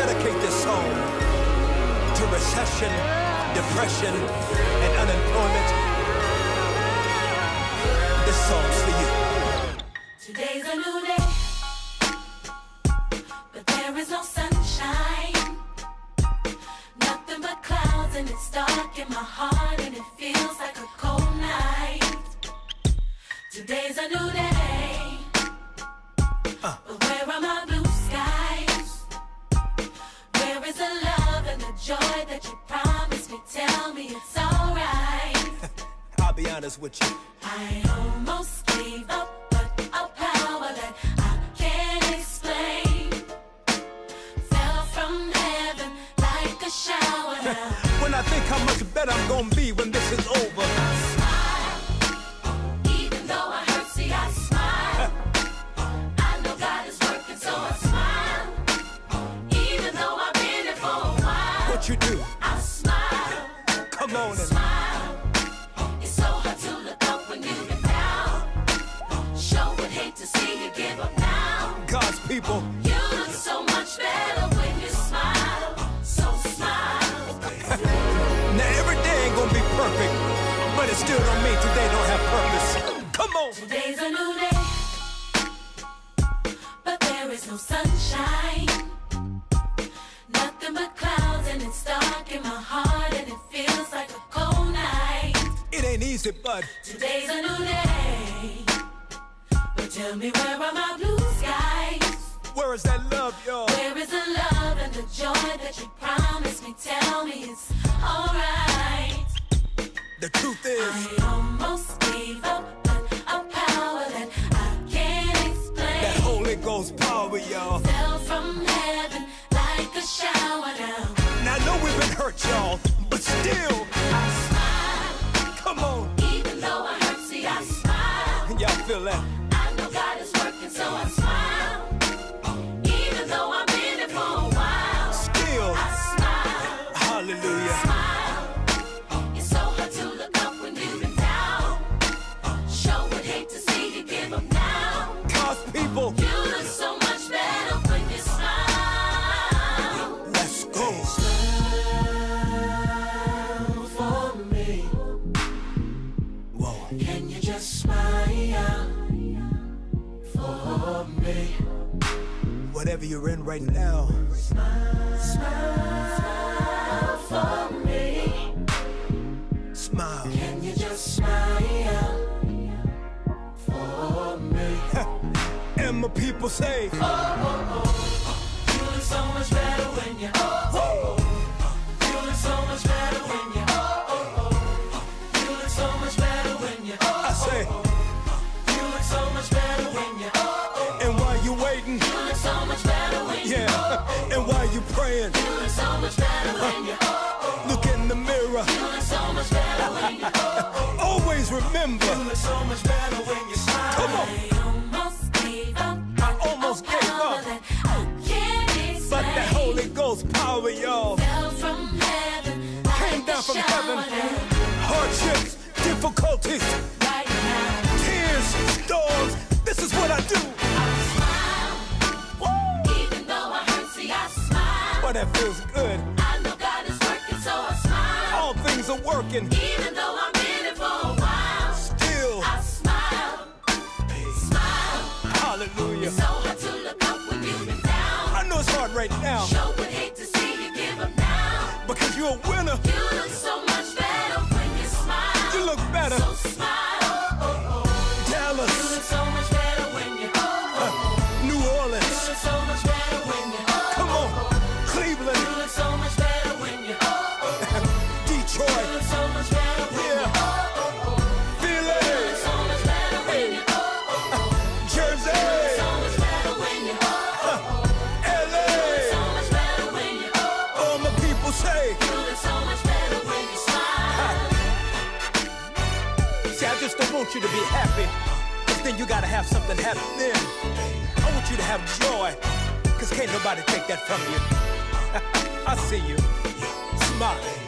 dedicate this song to recession, depression, and unemployment. This song's for you. Today's a new day, but there is no sunshine. Nothing but clouds, and it's dark in my heart, and it feels like a cold night. Today's a new day, but where are my blue skies? Where is the love and the joy that you promised me? Tell me it's alright. I'll be honest with you. I almost gave up, but a power that I can't explain fell from heaven like a shower now. When I think how much better I'm gonna be when this is over, I smile, even though I hurt, see I smile. I know God is working, so I smile. Even though I've been here for a while, what you do? I smile. Come on and Smile. It's so hard to look up when you've been down. Sure would hate to see you give up now. God's people. You look so much better when you smile. So smile. Now every day ain't gonna be perfect, but it still don't mean today don't have purpose. Come on. Today's a new day, but there is no sunshine. Nothing but clouds, and it's dark in my heart, and it feels like a cold night. It ain't easy, but Today's a new day, but tell me where are my blue skies? where is that love, y'all? Where is the love and the joy that you promised me? Tell me it's alright. The truth is, I almost gave up, but a power that I can't explain that Holy Ghost power, y'all. fell from heaven like a shower now. Now I know we've been hurt, y'all, but still, I smile, come on. even though I hurt, see I smile. Y'all feel that? I know God is working, so I smile. Even though I've been here for a while, Still, I smile. hallelujah. Smile. It's so hard to look up when you've been down. Sure would hate to see you give up now. God's people, You look so much better when you smile. let's go. Smile for me. Whoa. Can you just smile for me? Whatever you're in right now, Smile for me. smile. Can you just smile for me? And my people say, You look so much better when you You look so much better when you You look so much better when you I say, You look so much better when you and while you waiting, You look so much better when you yeah, and while you praying, You look so much better when you look in the mirror. You look so much better when you Always remember, look so much better when you smile. Come on. I almost gave up. I almost gave Power up, that I can't explain but that Holy Ghost power, y'all, fell from heaven came like down a from shower heaven. down. Hardships, difficulties, Right now, tears, storms. This is what I do. I smile. Even though I hurt, see I smile. But that feels good. I know God is working, so I smile. All things are working. Even though I've been here for a while, Still, I smile. Smile. hallelujah. It's so hard to look up when you've been down. I know it's hard right now, Sure would hate to see you give up now. because you're a winner. You look so much better when you smile. You look better. So smile. Dallas, You look so much better when you New You Orleans, look so much better when you come on, You Cleveland, look so much better when you You Detroit, look so much better when yeah, you Philly, look so much better when you Jersey, so much better when you LA. so much better when you All my people say, You look so much better when you smile. see, I just don't want you to be happy, cause then you gotta have something happen then. I want you to have joy, cause can't nobody take that from you. I see you. Smile.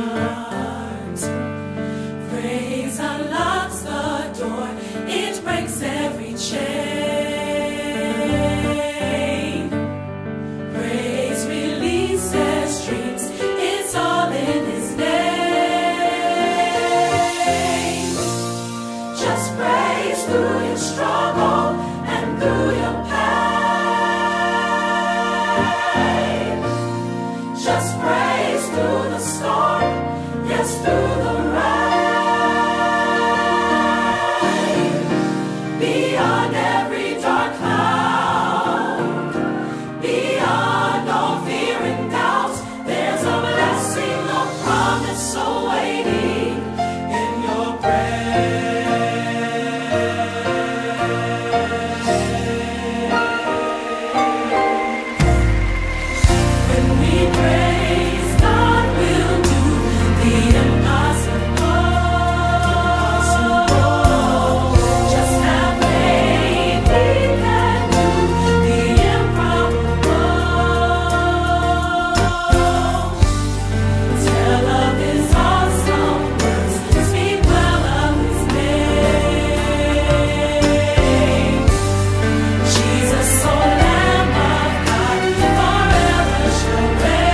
Praise unlocks the door, it breaks every chain. Praise releases dreams, it's all in His name. Just praise through your struggle and through your pain. Just praise through the storm, yes, through the rain. Beyond every dark cloud, beyond all fear and doubt, there's a blessing, a promise awaiting in your praise. When we praise, God will do the impossible. Just have faith, He can do the improbable. Tell of His awesome works, speak well of His name. Jesus, O Lamb of God, forever shall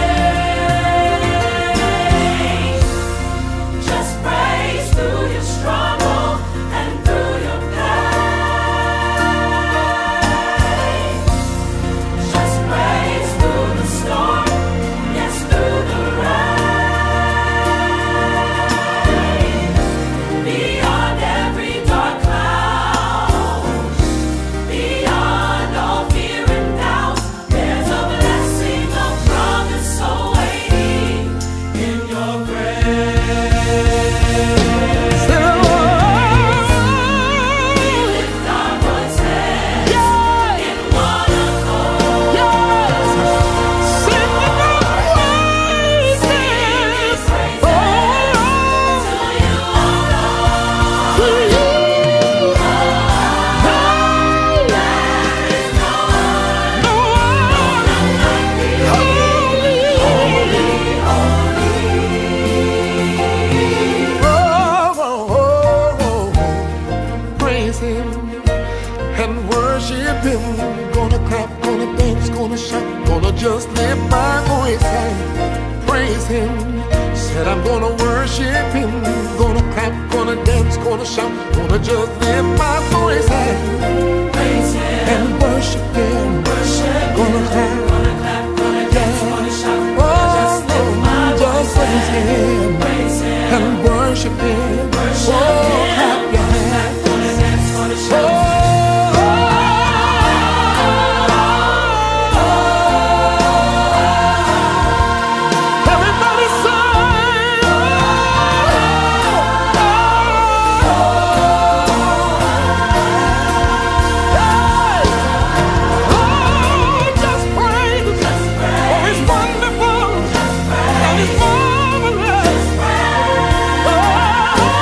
reign. Just praise through your struggle and through your pain. Just praise through the storm, yes, through the rain. Beyond every dark cloud, beyond all fear and doubt, there's a blessing, a promise awaiting in your grace. We lift our voices in one accord. Sing praises to you, O Lord. There is no one, none like thee. Holy, holy. Praise Him and worship Him. Gonna clap, gonna dance, gonna shout, gonna just lift my voice and praise Him. Said I'm gonna worship Him. Gonna clap, gonna dance, gonna shout, gonna just lift my voice and Praise Him, and worship Him. worship Gonna Him, clap, gonna clap, gonna dance, gonna shout, gonna just oh, lift my just voice praise Him praise Him, and worship Him. worship Oh, Him, clap your gonna hands. clap, gonna dance, gonna shout. Everybody just praise, for He's wonderful and He's marvelous. Oh,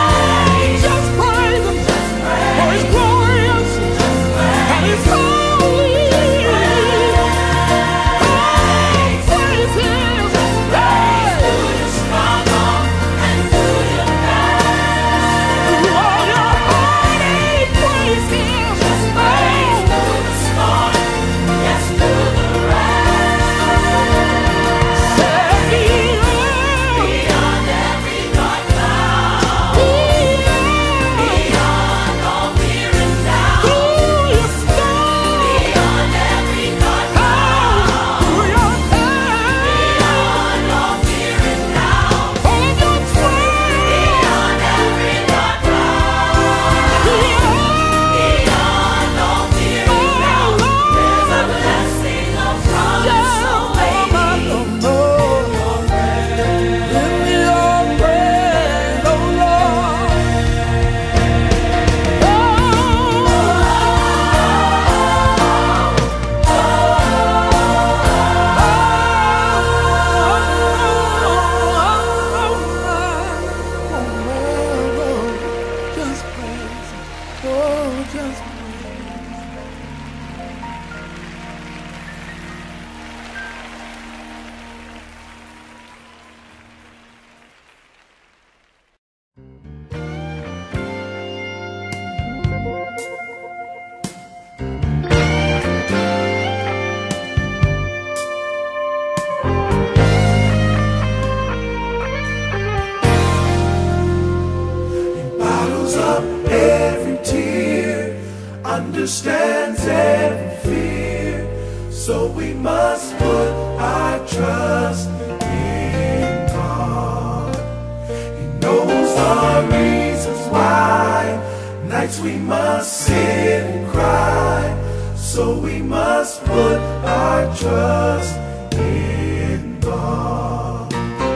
up every tear, understands every fear. So we must put our trust in God. He knows the reasons why nights we must sit and cry. So we must put our trust in God.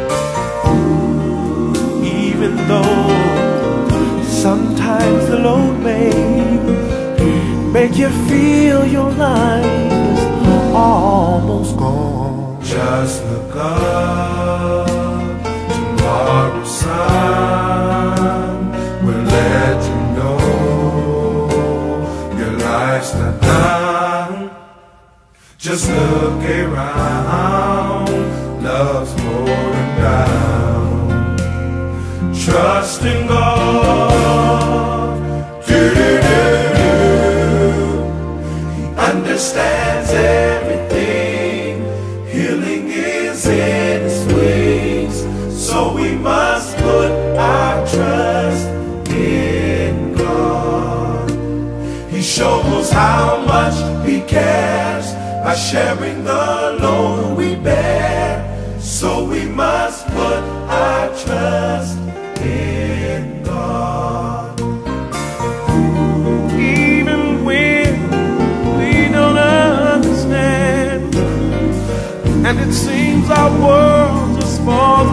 Even though sometimes the load may make you feel your life is almost gone, just look up, tomorrow's sun will let you know your life's not done. Just look around, love's pouring down. Trust in God, He understands everything. Healing is in His wings. So we must put our trust in God. He shows how much He cares by sharing the load we bear. So we must put our trust in God. even when we don't understand, and it seems our world just falls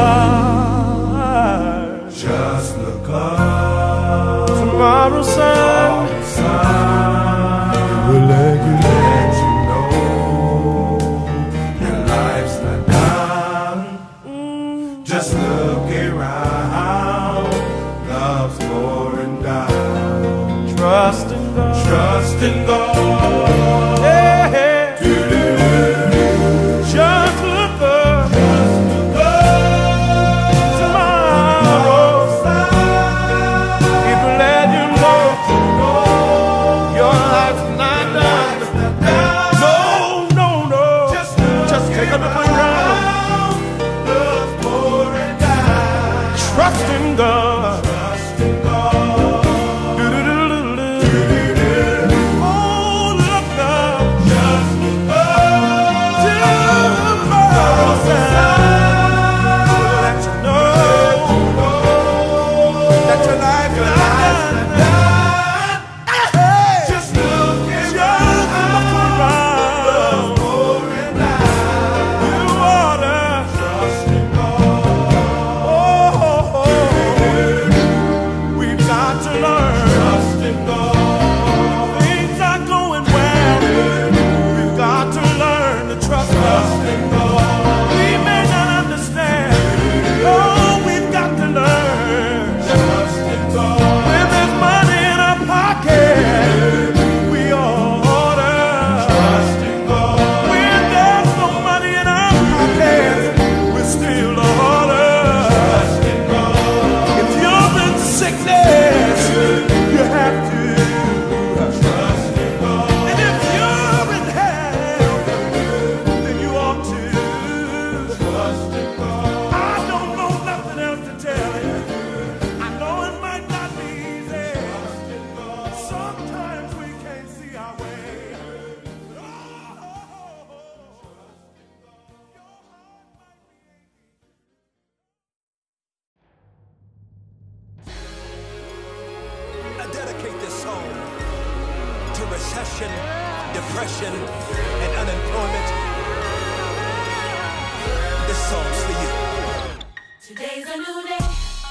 apart. Just look up, Tomorrow's sun will let you know your life's not done. Just look around, love's pouring down. trust in God. Trust in God. Yeah. Just look up. Tomorrow it will let you know your life's not done. No, no, no. Just take a look around. Love's pouring down. Trust in God. Oh, look up. Tomorrow's let you know that your life is not done. Hey, just look around. You ought to trust in God. Oh, we've got to learn. Trust in God. Things are going well. We've got to learn to trust God. We may not understand. Oh, we've got to learn. When there's money in our pocket, we ought to trust in God. When there's no money in our pocket, we still ought to trust in God. If you're in sickness, you have to trust in God. And if you're in health, then you ought to trust in God. I don't know nothing else to tell you. I know it might not be easy. Sometimes we can't see our way. I dedicate this song to recession, depression, and unemployment. This song's for you. Today's a new day,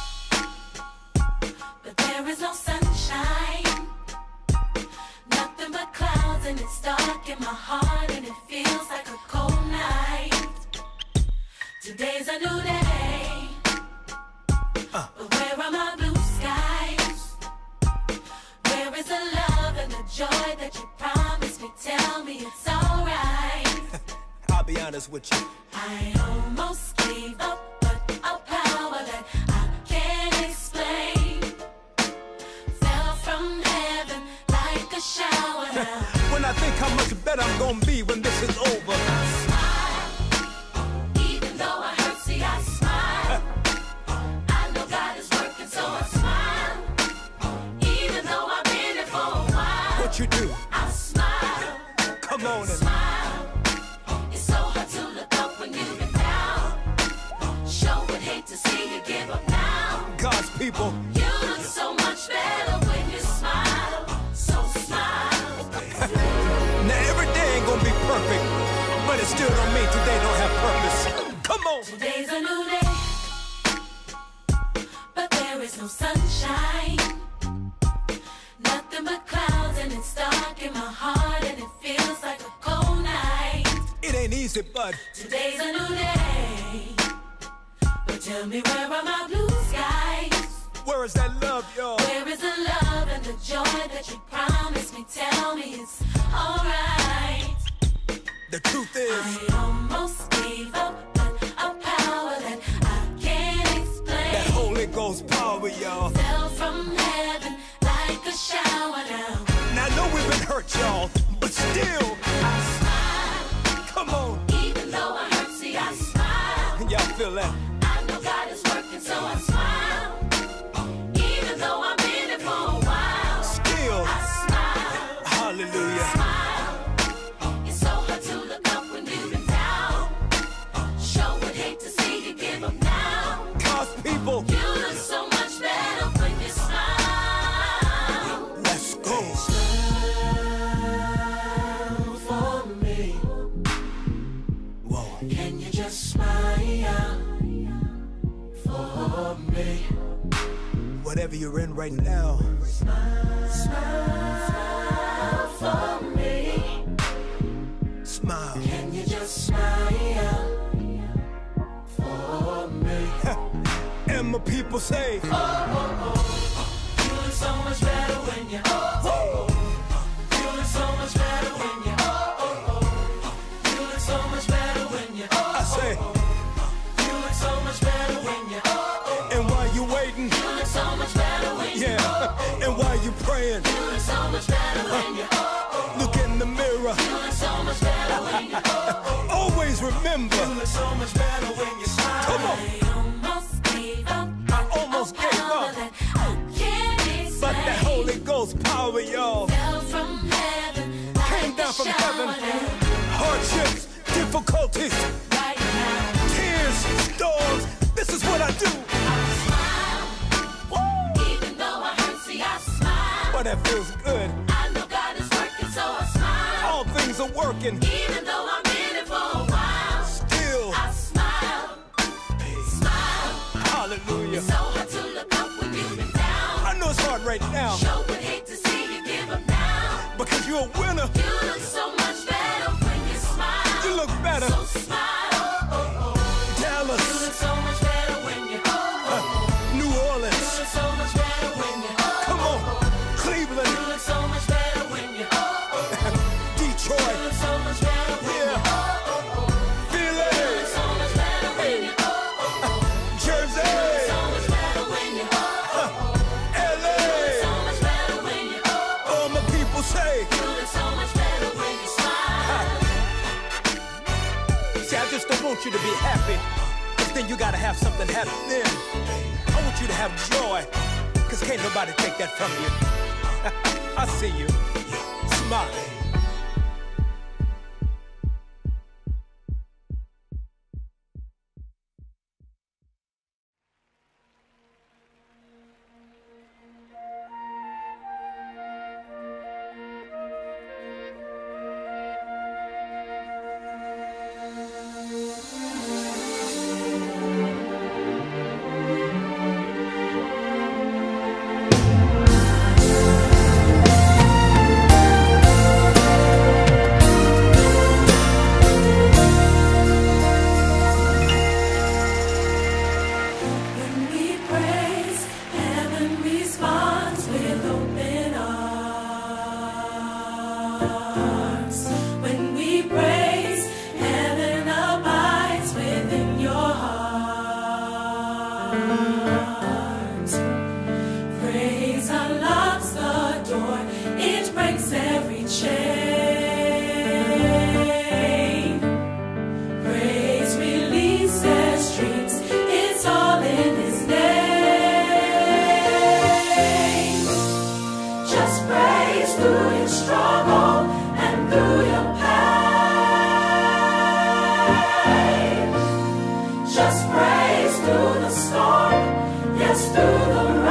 but there is no sunshine. Nothing but clouds, and it's dark in my heart, and it feels like a cold night. Today's a new day, but where are my blue skies? Where is the love and the joy that you promised me? Tell me it's alright. I'll be honest with you. I almost gave up, but a power that I can't explain fell from heaven like a shower now. When I think how much better I'm gonna be when this is over. Smile, even though I hurt, see I smile. I know God is working, so I smile. people. You look so much better when you smile. So smile. Now every day ain't gonna be perfect, but it still don't mean today don't have purpose. Come on. Today's a new day, but there is no sunshine. Nothing but clouds and it's dark in my heart and it feels like a cold night. It ain't easy, but Today's a new day, but tell me where are my blue skies? where is that love, y'all? Where is the love and the joy that you promised me? Tell me it's alright. The truth is, I almost gave up, but a power that I can't explain that Holy Ghost power, y'all. fell from heaven like a shower now. Now I know we've been hurt, y'all, but still, I smile, come on. even though I hurt, see I smile. Y'all feel that? I know God is working, so I smile. Even though I've been it for a while, Still, I smile, hallelujah. smile. It's so hard to look up when you've been down. Sure would hate to see you give up now. God's people, You look so much better when you smile. let's go. Smile for me. Whoa. Can you just smile for me? Whatever you're in right now, Smile for me. smile. Can you just smile for me? And my people say, You look so much better when you. You look so much better when you. You look so much better when you. I say, You look so much better when you. and while you waiting, You look so much better when you. yeah, and while you praying, You look so much better when you. look in the mirror. You look so much better when you. Always remember, You look so much better when you smile. come on. I almost gave up. I almost gave Power up, that I can't explain. but the Holy Ghost power, y'all, Fell from heaven. came like down a from shower heaven. down. Hardships, difficulties, Right now, tears, storms. This is what I do. I smile. Even though I hurt, see I smile. But that feels good. I know God is working, so I smile. All things are working. Even though I'm in it for a while, Still, I smile. Smile. hallelujah. It's so hard to look up when you've been down. I know it's hard right now, Sure would hate to see you give up now. because you're a winner. You look so much better when you smile. You look better. So smile. You Dallas, look so much better when you. New You Orleans, look so much better when you. come on, You Cleveland, look so much better when you. You Detroit, look so much better when you. yeah, Philly, You look so much better when you. Jersey, So much better when you. LA. So much better when you. All my people say, You look so much better when you smile. see, I just don't want you to be happy, because then you gotta have something happening. I want you to have joy, because can't nobody take that from you. I see you. Smile. Just praise through the storm, yes, through the rain.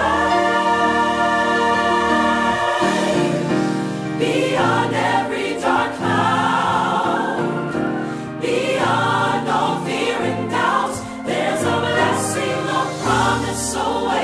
promised so well.